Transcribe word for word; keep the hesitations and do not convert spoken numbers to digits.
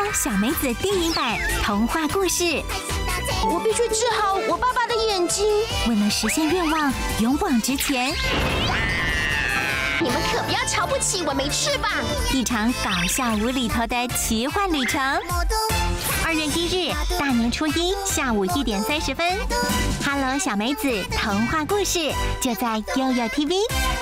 小梅子电影版童话故事。 我必须治好我爸爸的眼睛。 为了实现愿望，勇往直前。 你们可不要瞧不起我没翅膀。 一场搞笑无厘头的奇幻旅程。二月一日，大年初一下午一点三十分，Hello 小梅子童话故事就在悠悠 T V。